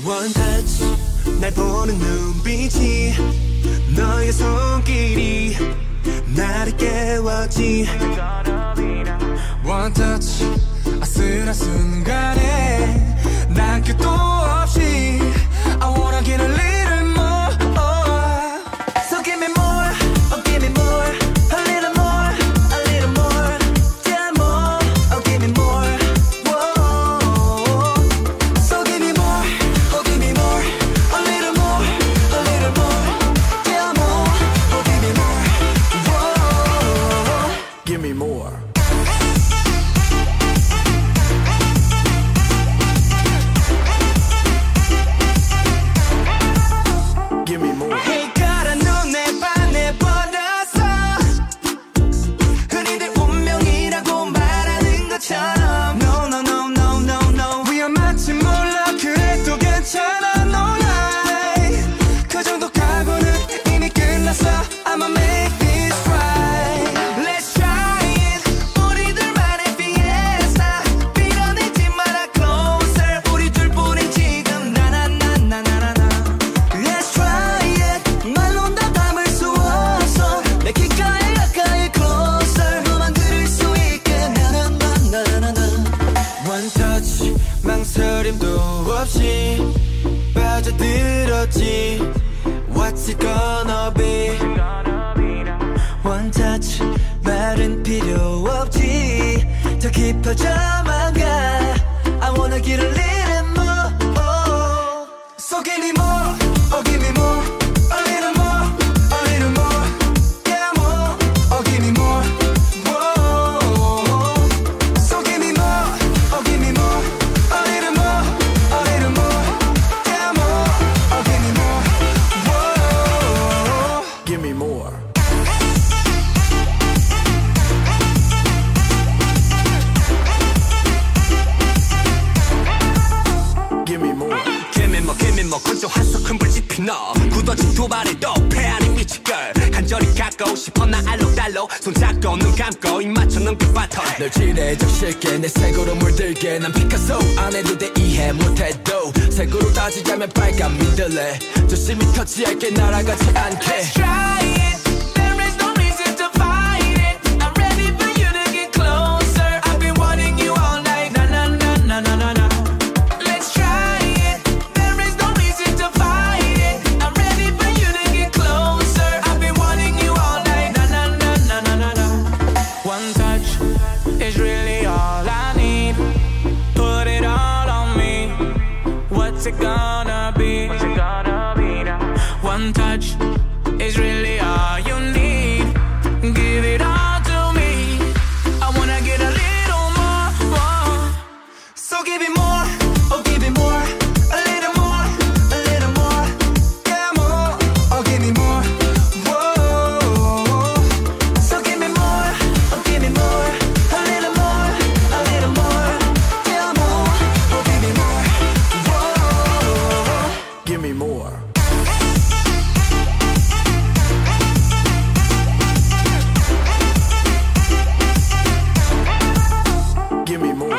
One touch 날 보는 눈빛이 너의 손길이 나를 깨웠지 One touch 아슬한 순간에 난 끝도 없이 I wanna get a little more So give me more, oh give me more A little more, a little more Yeah more, oh give me more Whoa. So give me more, oh give me more A little more, a little more Yeah more, oh give me more Whoa. Give me more Give me more. Hey, 가라 눈에 반해버렸어 흔히들 운명이라고 말하는 것처럼 No, no, no, no, no, no 위험할지 몰라 그래도 괜찮아 No lie 그 정도 각오는 이미 끝났어 I'ma make this right Let's try it 우리들만의 fiesta 밀어내지 마라 closer 우리 둘뿐인 지금 나나나나나나 Let's try it 말론 다 담을 수 없어 내 귓가에 가까이 closer 너만 들을 수 있게 나나나나나나 One touch 망설임도 없이 빠져들었지 What's it gonna be One touch 말은 필요 없지 더 깊어져만 가 I wanna get a little more So give me more, oh give me more A little more, a little more Yeah more, oh give me more Whoa. So give me more, oh give me more A little more, a little more Yeah more, oh give me more Whoa. Give me more Give me more Give me more 건조한 큰 불빛 피너 굳어진 두 발에 또 패하는 미치걸 간절히 갖고 싶어 나 알록달록 손잡고 눈 감고 입 맞춰는 그 파턴 널 지레 적실게 내 색으로 물들게 난 피카소 안 해도 돼 이해 못해도 색으로 따지자면 빨간 민들레 조심히 터치할게 날아가지 않게 Let's try it There is no reason to fight it I'm ready for you to get closer I've been wanting you all night Na na na na na na na Let's try it There is no reason to fight it I'm ready for you to get closer I've been wanting you all night Na na na na na na na One touch is really all I need Put it all on me What's it gonna be? What's it gonna be now? One touch is really all you need. Give it all to me. I wanna get a little more. So give me more, oh give me more. A little more, a little more. Yeah more, oh give me more. Whoa. So give me more, oh give me more. A little more, a little more. Yeah more, oh give me more. Whoa. Give me more Give me more